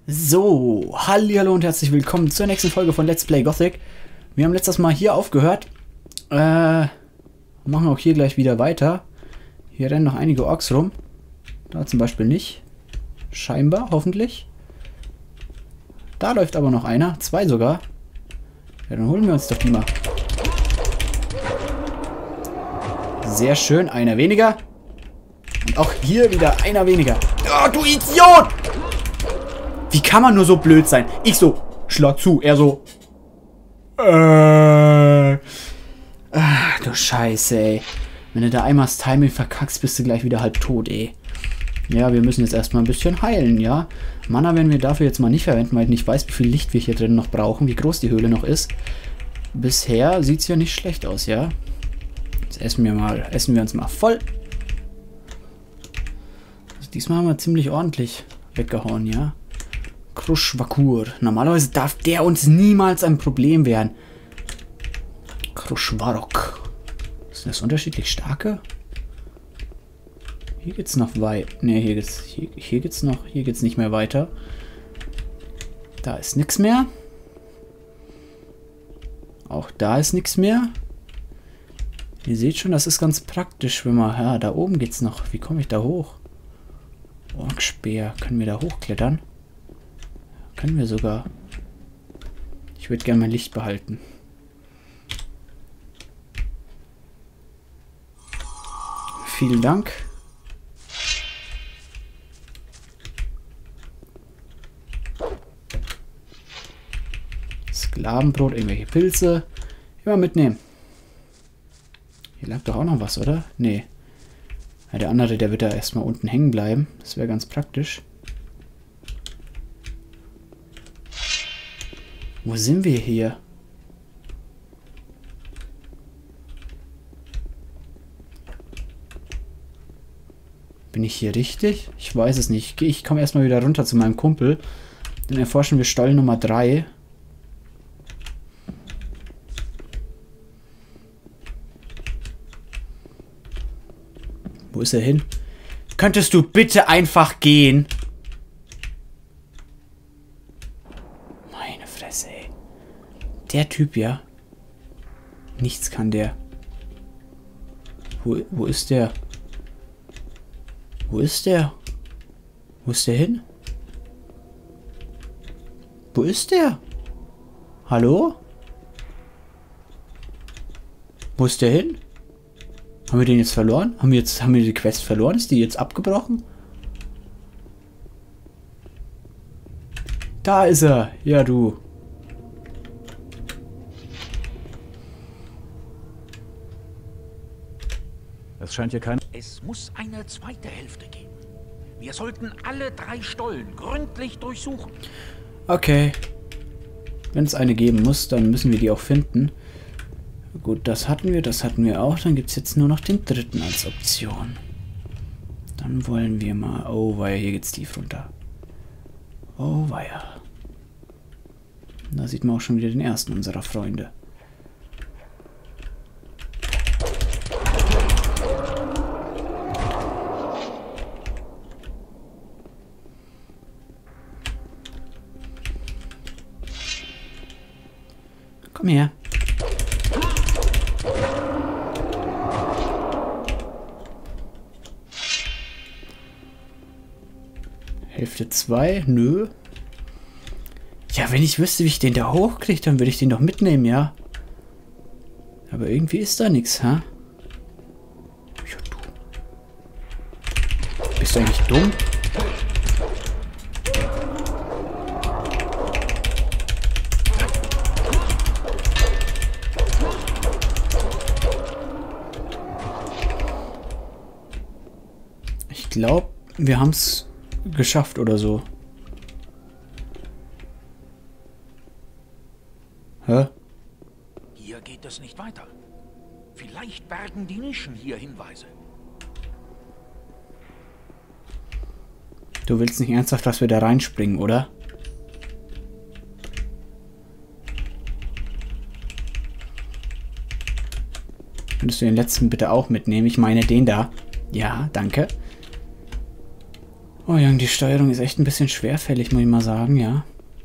So, hallihallo und herzlich willkommen zur nächsten Folge von Let's Play Gothic. Wir haben letztes Mal hier aufgehört. Machen auch hier gleich wieder weiter. Hier rennen noch einige Orks rum. Da zum Beispiel nicht. Scheinbar, hoffentlich. Da läuft aber noch einer. Zwei sogar. Ja, dann holen wir uns doch die mal. Sehr schön, einer weniger. Und auch hier wieder einer weniger. Oh, du Idiot! Wie kann man nur so blöd sein? Ich so, schlag zu. Er so, Ach, du Scheiße, ey. Wenn du da einmal das Timing verkackst, bist du gleich wieder halb tot, ey. Ja, wir müssen jetzt erstmal ein bisschen heilen, ja. Mana werden wir dafür jetzt mal nicht verwenden, weil ich nicht weiß, wie viel Licht wir hier drin noch brauchen, wie groß die Höhle noch ist. Bisher sieht es ja nicht schlecht aus, ja. Jetzt essen wir uns mal voll. Also diesmal haben wir ziemlich ordentlich weggehauen, ja. Kruschwakur. Normalerweise darf der uns niemals ein Problem werden. Kruschwarok. Sind das unterschiedlich starke? Hier geht's noch weit. Ne, hier geht's nicht mehr weiter. Da ist nichts mehr. Auch da ist nichts mehr. Ihr seht schon, das ist ganz praktisch, wenn man... Ja, da oben geht's noch. Wie komme ich da hoch? Orkspeer. Können wir da hochklettern? Können wir sogar. Ich würde gerne mein Licht behalten. Vielen Dank. Sklavenbrot, irgendwelche Pilze. Immer mitnehmen. Hier lag doch auch noch was, oder? Nee. Ja, der andere, der wird da erstmal unten hängen bleiben. Das wäre ganz praktisch. Wo sind wir hier? Bin ich hier richtig? Ich weiß es nicht. Ich komme erstmal wieder runter zu meinem Kumpel. Dann erforschen wir Stall Nummer 3. Wo ist er hin? Könntest du bitte einfach gehen? Ey. Der Typ, ja. Nichts kann der. Wo ist der? Wo ist der? Wo ist der hin? Wo ist der? Hallo? Wo ist der hin? Haben wir den jetzt verloren? Haben wir die Quest verloren? Ist die jetzt abgebrochen? Da ist er. Ja, du. Es scheint hier kein... Es muss eine zweite Hälfte geben. Wir sollten alle 3 Stollen gründlich durchsuchen. Okay. Wenn es eine geben muss, dann müssen wir die auch finden. Gut, das hatten wir auch. Dann gibt es jetzt nur noch den dritten als Option. Dann wollen wir mal... Oh, weia, hier geht's tief runter. Oh, weia. Da sieht man auch schon wieder den ersten unserer Freunde. Komm her. Hälfte 2? Nö. Ja, wenn ich wüsste, wie ich den da hochkriege, dann würde ich den doch mitnehmen, ja. Aber irgendwie ist da nichts, ha? Ja, du. Bist du eigentlich dumm? Ich glaube, wir haben es geschafft oder so. Hä? Hier geht es nicht weiter. Vielleicht bergen die Nischen hier Hinweise. Du willst nicht ernsthaft, dass wir da reinspringen, oder? Könntest du den letzten bitte auch mitnehmen? Ich meine den da. Ja, danke. Oh Junge, die Steuerung ist echt ein bisschen schwerfällig, muss ich mal sagen, ja.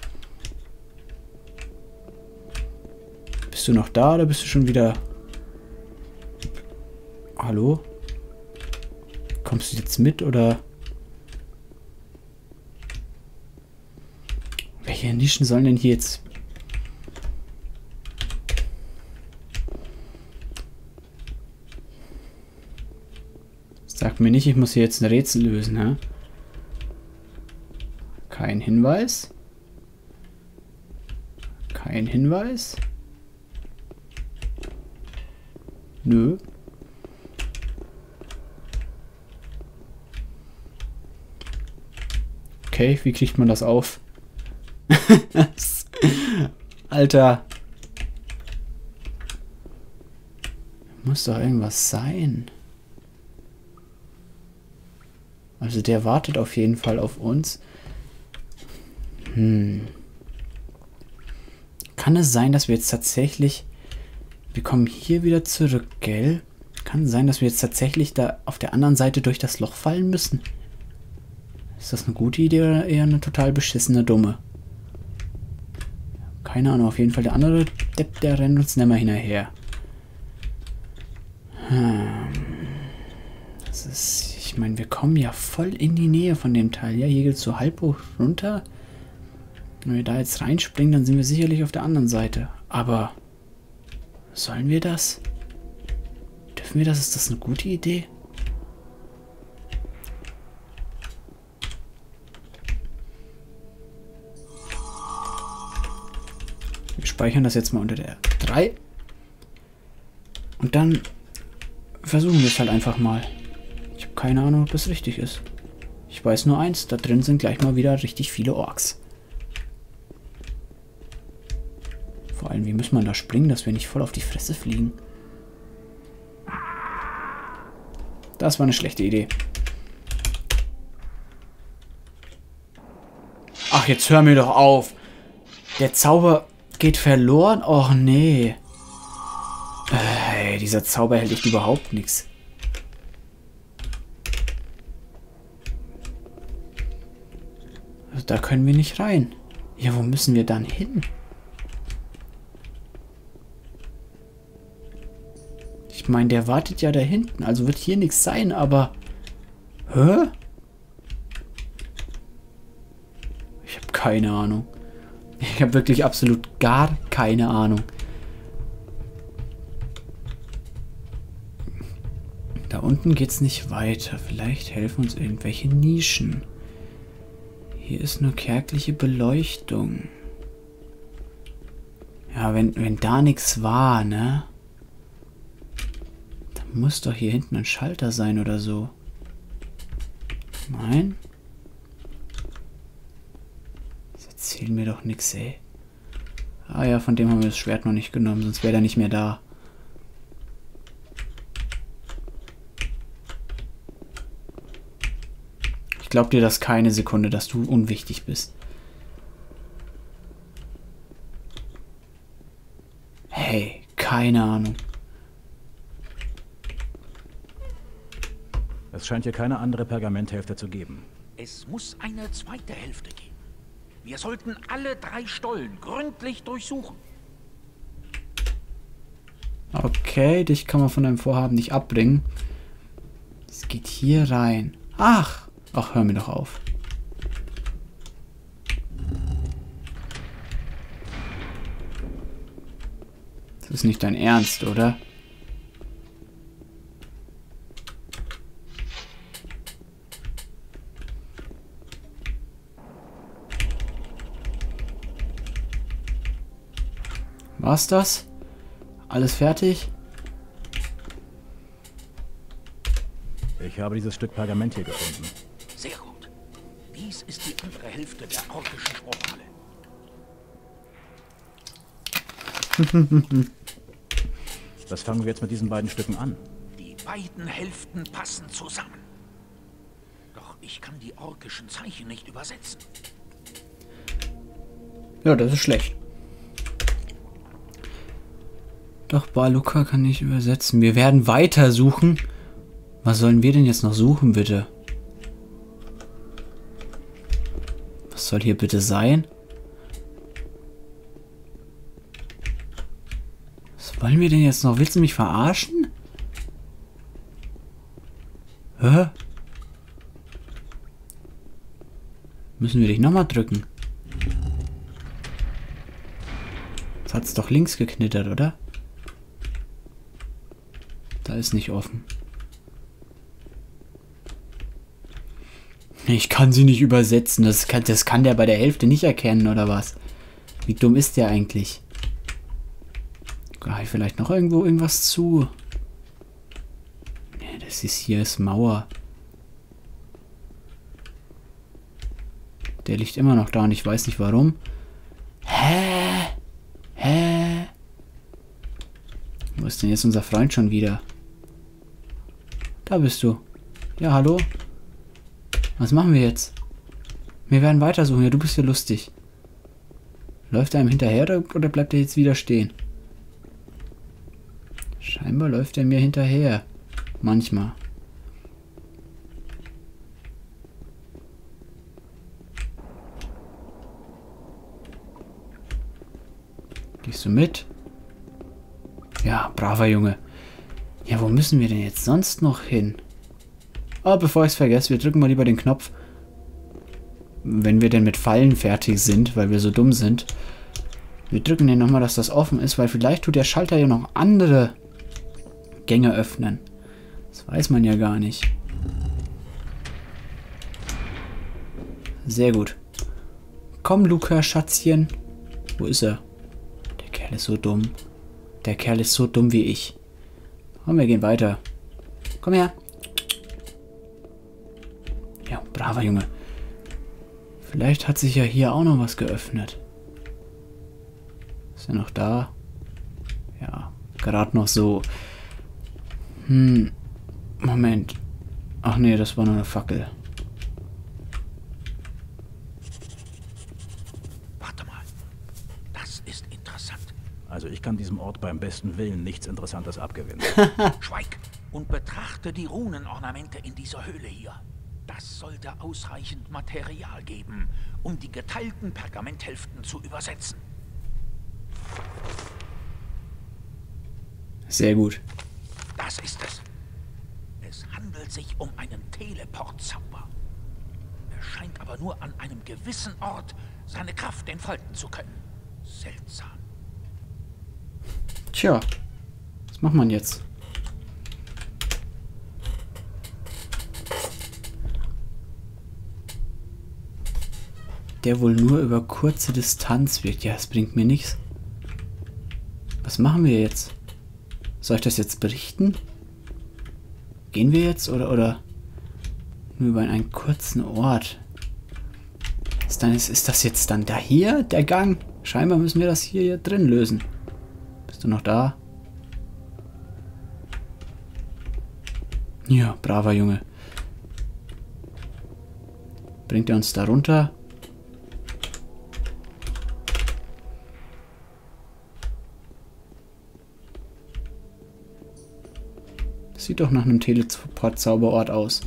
Bist du noch da oder bist du schon wieder... Hallo? Kommst du jetzt mit oder... Welche Nischen sollen denn hier jetzt... Sag mir nicht, ich muss hier jetzt ein Rätsel lösen, hä? Kein Hinweis. Kein Hinweis. Nö. Okay, wie kriegt man das auf? Alter. Muss doch irgendwas sein. Also der wartet auf jeden Fall auf uns. Kann es sein, dass wir jetzt tatsächlich... Wir kommen hier wieder zurück, gell? Kann es sein, dass wir jetzt tatsächlich da auf der anderen Seite durch das Loch fallen müssen? Ist das eine gute Idee oder eher eine total beschissene Dumme? Keine Ahnung, auf jeden Fall der andere Depp, der rennt uns nicht mehr hinterher. Das ist... Ich meine, wir kommen ja voll in die Nähe von dem Teil. Ja, hier geht es so halb hoch runter. Wenn wir da jetzt reinspringen, dann sind wir sicherlich auf der anderen Seite. Aber sollen wir das? Dürfen wir das? Ist das eine gute Idee? Wir speichern das jetzt mal unter der 3. Und dann versuchen wir es halt einfach mal. Ich habe keine Ahnung, ob das richtig ist. Ich weiß nur eins, da drin sind gleich mal wieder richtig viele Orks. Vor allem, wie muss man da springen, dass wir nicht voll auf die Fresse fliegen? Das war eine schlechte Idee. Ach, jetzt hör mir doch auf. Der Zauber geht verloren? Och, nee. Dieser Zauber hält echt überhaupt nichts. Also da können wir nicht rein. Ja, wo müssen wir dann hin? Ich meine, der wartet ja da hinten. Also wird hier nichts sein, aber... Hä? Ich habe keine Ahnung. Ich habe wirklich absolut gar keine Ahnung. Da unten geht's nicht weiter. Vielleicht helfen uns irgendwelche Nischen. Hier ist nur kärgliche Beleuchtung. Ja, wenn da nichts war, ne? Dann muss doch hier hinten ein Schalter sein oder so. Nein? Das erzählen mir doch nichts, ey. Ah ja, von dem haben wir das Schwert noch nicht genommen, sonst wäre er nicht mehr da. Ich glaub dir das keine Sekunde, dass du unwichtig bist. Hey, keine Ahnung. Es scheint hier keine andere Pergamenthälfte zu geben. Es muss eine zweite Hälfte geben. Wir sollten alle 3 Stollen gründlich durchsuchen. Okay, dich kann man von deinem Vorhaben nicht abbringen. Es geht hier rein. Ach, hör mir doch auf. Das ist nicht dein Ernst, oder? War's das? Alles fertig? Ich habe dieses Stück Pergament hier gefunden. Sehr gut. Dies ist die andere Hälfte der orkischen Spruchhalle. Was fangen wir jetzt mit diesen beiden Stücken an? Die beiden Hälften passen zusammen. Doch ich kann die orkischen Zeichen nicht übersetzen. Ja, das ist schlecht. Doch, Baluka kann ich übersetzen. Wir werden weiter suchen. Was sollen wir denn jetzt noch suchen, bitte? Was soll hier bitte sein? Was wollen wir denn jetzt noch? Willst du mich verarschen? Hä? Müssen wir dich nochmal drücken? Jetzt hat's doch links geknittert, oder? Da ist nicht offen. Ich kann sie nicht übersetzen. Das kann der bei der Hälfte nicht erkennen, oder was? Wie dumm ist der eigentlich? Vielleicht noch irgendwo irgendwas zu? Nee, das ist hier ist Mauer. Der liegt immer noch da und ich weiß nicht warum. Hä? Wo ist denn jetzt unser Freund schon wieder? Da bist du. Ja, hallo? Was machen wir jetzt? Wir werden weitersuchen. Ja, du bist ja lustig. Läuft er ihm hinterher oder bleibt er jetzt wieder stehen? Scheinbar läuft er mir hinterher. Manchmal. Gehst du mit? Ja, braver Junge. Ja, wo müssen wir denn jetzt sonst noch hin? Oh, bevor ich es vergesse, wir drücken mal lieber den Knopf. Wenn wir denn mit Fallen fertig sind, weil wir so dumm sind. Wir drücken den nochmal, dass das offen ist, weil vielleicht tut der Schalter ja noch andere Gänge öffnen. Das weiß man ja gar nicht. Sehr gut. Komm, Luca, Schatzchen. Wo ist er? Der Kerl ist so dumm. Der Kerl ist so dumm wie ich. Komm, wir gehen weiter. Komm her. Ja, braver Junge. Vielleicht hat sich ja hier auch noch was geöffnet. Ist er noch da? Ja, gerade noch so. Moment. Ach nee, das war nur eine Fackel. Warte mal. Das ist interessant. Also ich kann diesem Ort beim besten Willen nichts Interessantes abgewinnen. Schweig und betrachte die Runenornamente in dieser Höhle hier. Das sollte ausreichend Material geben, um die geteilten Pergamenthälften zu übersetzen. Sehr gut. Das ist es. Es handelt sich um einen Teleportzauber. Er scheint aber nur an einem gewissen Ort seine Kraft entfalten zu können. Seltsam. Tja, was macht man jetzt? Der wohl nur über kurze Distanz wirkt. Ja, es bringt mir nichts. Was machen wir jetzt? Soll ich das jetzt berichten? Gehen wir jetzt oder nur über einen kurzen Ort? Ist das jetzt dann da hier, der Gang? Scheinbar müssen wir das hier drin lösen. Bist du noch da? Ja, braver Junge. Bringt er uns da runter? Sieht doch nach einem Teleport-Zauberort aus.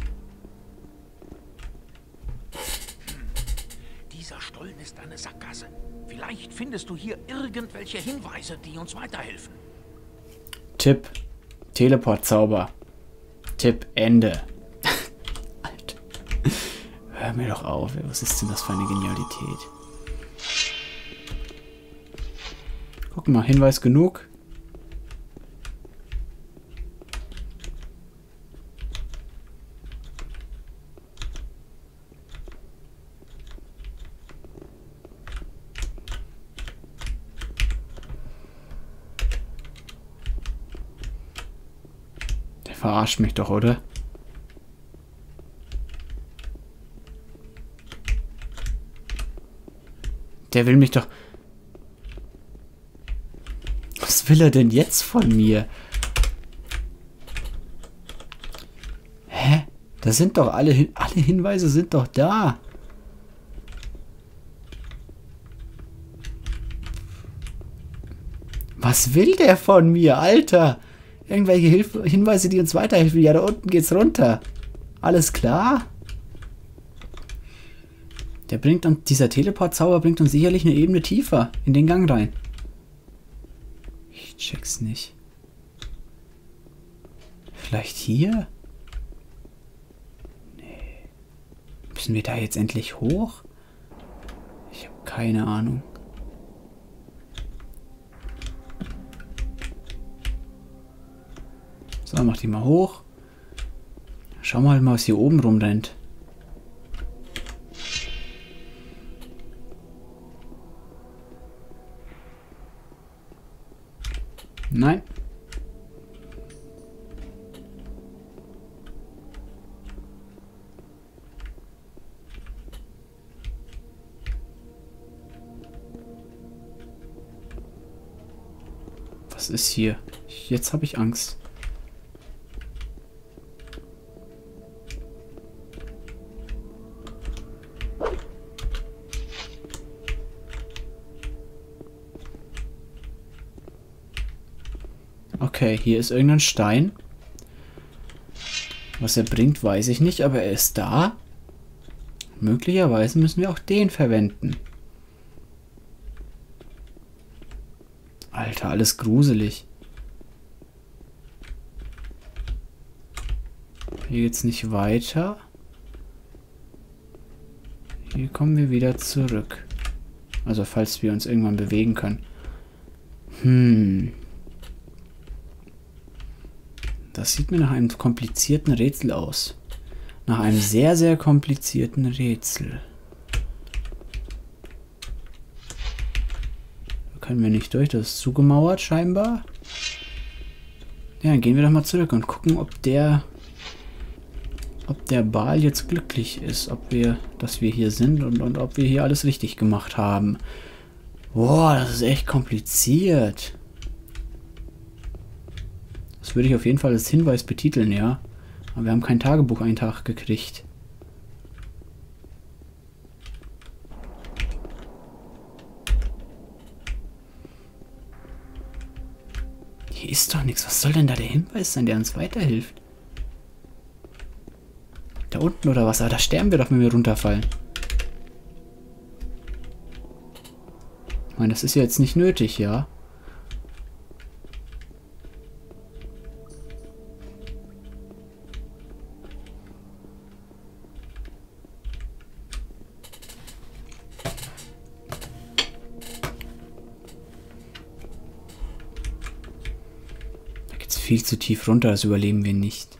Dieser Stollen ist eine Sackgasse. Vielleicht findest du hier irgendwelche Hinweise, die uns weiterhelfen. Tipp. Teleport-Zauber. Tipp Ende. Alter. Hör mir doch auf. Was ist denn das für eine Genialität? Guck mal, Hinweis genug. Verarscht mich doch, oder? Der will mich doch... Was will er denn jetzt von mir? Hä? Da sind doch alle Hinweise sind doch da. Was will der von mir, Alter? Irgendwelche Hinweise, die uns weiterhelfen. Ja, da unten geht's runter. Alles klar? Der bringt uns, dieser Teleport-Zauber bringt uns sicherlich eine Ebene tiefer in den Gang rein. Ich check's nicht. Vielleicht hier? Nee. Müssen wir da jetzt endlich hoch? Ich habe keine Ahnung. So, mach die mal hoch. Schau mal, was hier oben rumrennt. Nein. Was ist hier? Jetzt habe ich Angst. Okay, hier ist irgendein Stein. Was er bringt, weiß ich nicht, aber er ist da. Möglicherweise müssen wir auch den verwenden. Alter, alles gruselig. Hier geht's nicht weiter. Hier kommen wir wieder zurück. Also falls wir uns irgendwann bewegen können. Das sieht mir nach einem komplizierten Rätsel aus. Nach einem sehr, sehr komplizierten Rätsel. Da können wir nicht durch. Das ist zugemauert scheinbar. Ja, dann gehen wir doch mal zurück und gucken, ob der Bal jetzt glücklich ist. Dass wir hier sind und ob wir hier alles richtig gemacht haben. Boah, das ist echt kompliziert. Das würde ich auf jeden Fall als Hinweis betiteln, ja. Aber wir haben keinen Tagebucheintrag gekriegt. Hier ist doch nichts. Was soll denn da der Hinweis sein, der uns weiterhilft? Da unten oder was? Aber da sterben wir doch, wenn wir runterfallen. Ich meine, das ist ja jetzt nicht nötig, ja. Viel zu tief runter, das überleben wir nicht.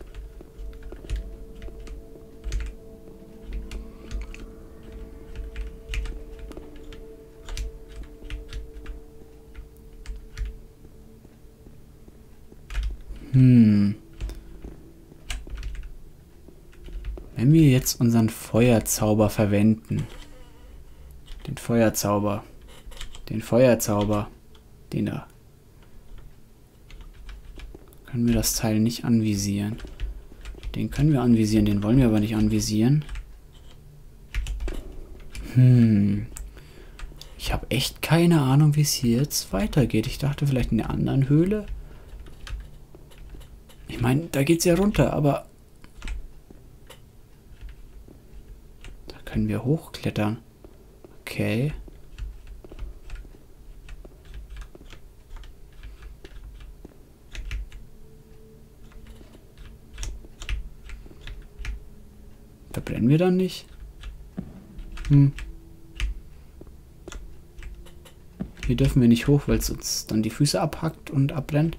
Wenn wir jetzt unseren Feuerzauber verwenden. Den Feuerzauber, den da. Können wir das Teil nicht anvisieren. Den können wir anvisieren, den wollen wir aber nicht anvisieren. Ich habe echt keine Ahnung, wie es hier jetzt weitergeht. Ich dachte vielleicht in der anderen Höhle. Ich meine, da geht es ja runter, aber... Da können wir hochklettern. Okay. Verbrennen wir dann nicht? Hier dürfen wir nicht hoch, weil es uns dann die Füße abhackt und abbrennt.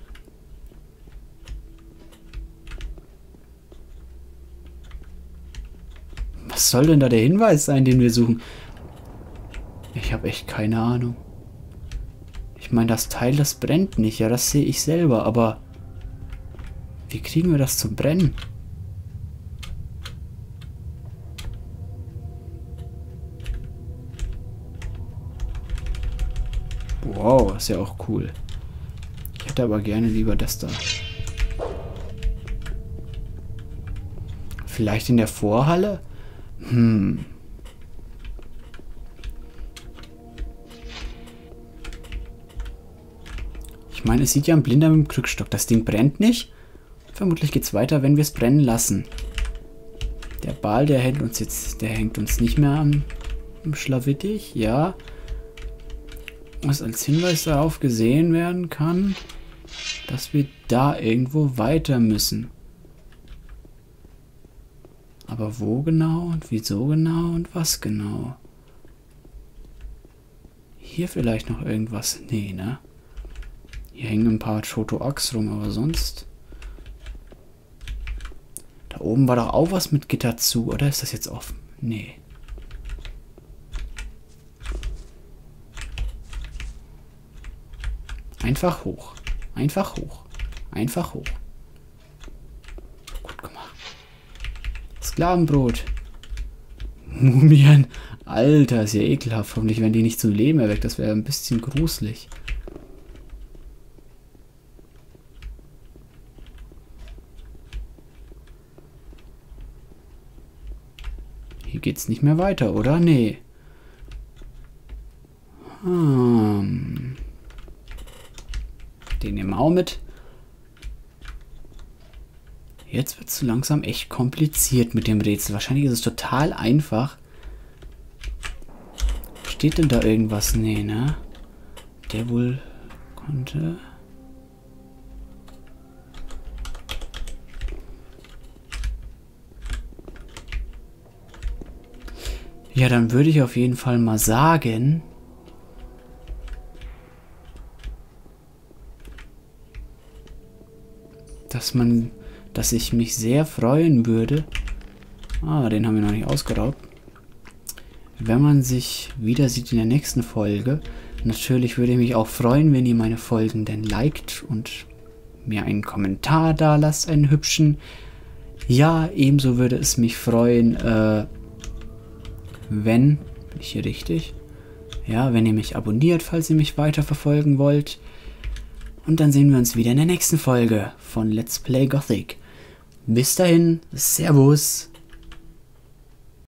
Was soll denn da der Hinweis sein, den wir suchen? Ich habe echt keine Ahnung. Ich meine, das Teil, das brennt nicht. Ja, das sehe ich selber, aber wie kriegen wir das zum Brennen? Wow, ist ja auch cool. Ich hätte aber gerne lieber das da. Vielleicht in der Vorhalle? Ich meine, es sieht ja ein Blinder mit dem Krückstock. Das Ding brennt nicht. Vermutlich geht es weiter, wenn wir es brennen lassen. Der Bal, der hängt uns nicht mehr Schlawittich, ja. Was als Hinweis darauf gesehen werden kann, dass wir da irgendwo weiter müssen. Aber wo genau und wieso genau und was genau? Hier vielleicht noch irgendwas? Nee, ne? Hier hängen ein paar Choto-Ochs rum, aber sonst... Da oben war doch auch was mit Gitter zu, oder ist das jetzt offen? Nee. Einfach hoch. Einfach hoch. Einfach hoch. Gut gemacht. Sklavenbrot. Mumien. Alter, ist ja ekelhaft. Hoffentlich werden die nicht zum Leben erweckt. Das wäre ein bisschen gruselig. Hier geht's nicht mehr weiter, oder? Nee. Den nehmen wir auch mit. Jetzt wird es so langsam echt kompliziert mit dem Rätsel. Wahrscheinlich ist es total einfach. Steht denn da irgendwas? Nee, ne? Der wohl konnte... Ja, dann würde ich auf jeden Fall mal sagen... dass ich mich sehr freuen würde... Ah, den haben wir noch nicht ausgeraubt. Wenn man sich wieder sieht in der nächsten Folge. Natürlich würde ich mich auch freuen, wenn ihr meine Folgen denn liked und mir einen Kommentar da lasst, einen hübschen. Ja, ebenso würde es mich freuen, wenn... Bin ich hier richtig? Ja, wenn ihr mich abonniert, falls ihr mich weiter verfolgen wollt. Und dann sehen wir uns wieder in der nächsten Folge von Let's Play Gothic. Bis dahin, Servus!